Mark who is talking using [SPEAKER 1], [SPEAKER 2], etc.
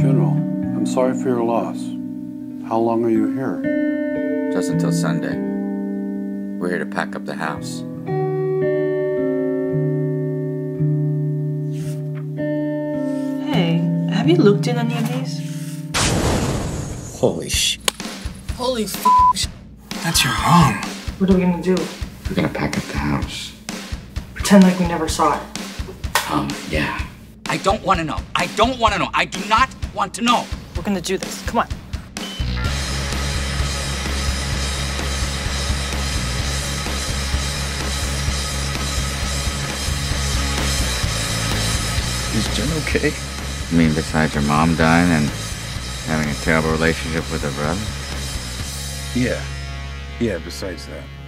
[SPEAKER 1] funeral. I'm sorry for your loss. How long are you here?
[SPEAKER 2] Just until Sunday. We're here to pack up the house.
[SPEAKER 3] Hey, have you looked in any of these?
[SPEAKER 2] Holy sh!
[SPEAKER 4] Holy f***. That's your mom.
[SPEAKER 3] What are we gonna do?
[SPEAKER 2] We're gonna pack up the house.
[SPEAKER 3] Pretend like we never saw it.
[SPEAKER 2] Yeah.
[SPEAKER 4] I don't want to know. I don't want to know. I do not want to know.
[SPEAKER 3] We're gonna do this. Come on.
[SPEAKER 2] Is Jen okay? You mean besides your mom dying and having a terrible relationship with her brother?
[SPEAKER 5] Yeah, besides that.